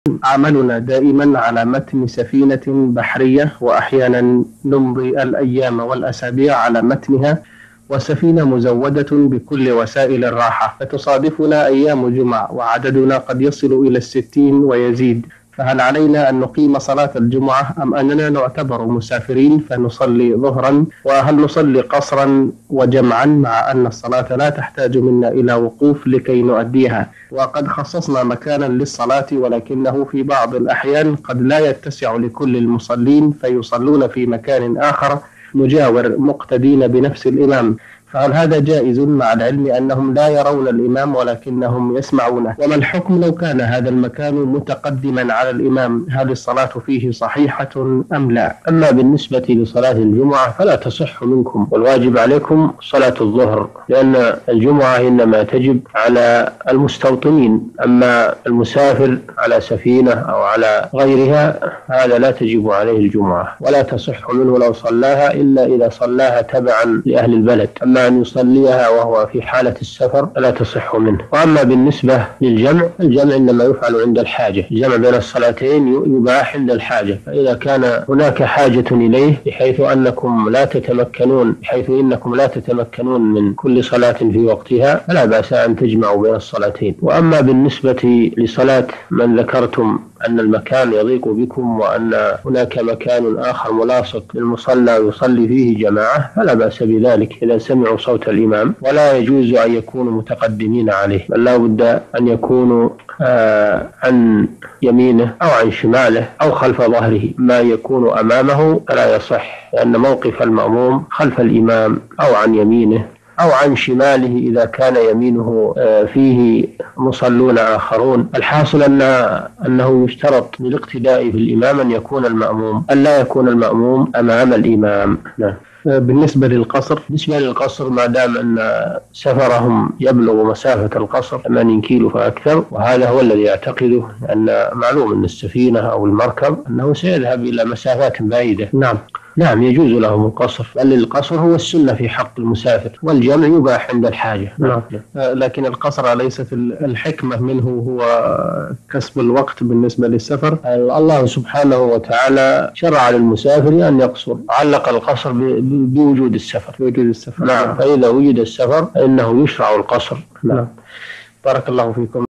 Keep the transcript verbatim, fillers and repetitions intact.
عملنا دائما على متن سفينة بحرية، وأحيانا نمضي الأيام والأسابيع على متنها، والسفينة مزودة بكل وسائل الراحة، فتصادفنا أيام جمعة وعددنا قد يصل إلى الستين ويزيد. فهل علينا أن نقيم صلاة الجمعة أم أننا نعتبر مسافرين فنصلي ظهرا؟ وهل نصلي قصرا وجمعا مع أن الصلاة لا تحتاج منا إلى وقوف لكي نؤديها؟ وقد خصصنا مكانا للصلاة، ولكنه في بعض الأحيان قد لا يتسع لكل المصلين فيصلون في مكان آخر مجاور مقتدين بنفس الإمام، فهل هذا جائز مع العلم أنهم لا يرون الإمام ولكنهم يسمعونه؟ وما الحكم لو كان هذا المكان متقدما على الإمام؟ هل الصلاة فيه صحيحة أم لا؟ أما بالنسبة لصلاة الجمعة فلا تصح منكم، والواجب عليكم صلاة الظهر، لأن الجمعة إنما تجب على المستوطنين، أما المسافر على سفينة أو على غيرها هذا لا تجب عليه الجمعة، ولا تصح منه لو صلاها إلا إذا صلاها تبعا لأهل البلد. أما أن يصليها وهو في حالة السفر فلا تصح منه. وأما بالنسبة للجمع، الجمع إنما يفعل عند الحاجة، الجمع بين الصلاتين يباح عند الحاجة، فإذا كان هناك حاجة إليه بحيث أنكم لا تتمكنون بحيث إنكم لا تتمكنون من كل صلاة في وقتها فلا بأس أن تجمعوا بين الصلاتين. وأما بالنسبة لصلاة من ذكرتم أن المكان يضيق بكم وأن هناك مكان آخر ملاصق للمصلى يصلي فيه جماعة فلا بأس بذلك إذا سمعوا صوت الإمام، ولا يجوز أن يكونوا متقدمين عليه، بل لا بد أن يكونوا آه عن يمينه أو عن شماله أو خلف ظهره. ما يكون أمامه فلا يصح، لأن موقف المأموم خلف الإمام أو عن يمينه أو عن شماله إذا كان يمينه فيه مصلون آخرون. الحاصل أن أنه يشترط للاقتداء في الإمام أن يكون المأموم أن لا يكون المأموم أمام الإمام. نعم. بالنسبة للقصر بالنسبة للقصر ما دام أن سفرهم يبلغ مسافة القصر ثمانين كيلو فأكثر، وهذا هو الذي يعتقده، أن معلوم أن السفينة أو المركب أنه سيذهب إلى مسافات بعيدة. نعم نعم يجوز لهم القصر، بل القصر هو السنة في حق المسافر، والجمع يباح عند الحاجة. نعم. لكن القصر ليست الحكمة منه هو كسب الوقت بالنسبة للسفر؟ الله سبحانه وتعالى شرع للمسافر أن يقصر، علق القصر بوجود السفر. بوجود السفر. نعم. فإذا وجد السفر فإنه يشرع القصر. نعم. بارك الله فيكم.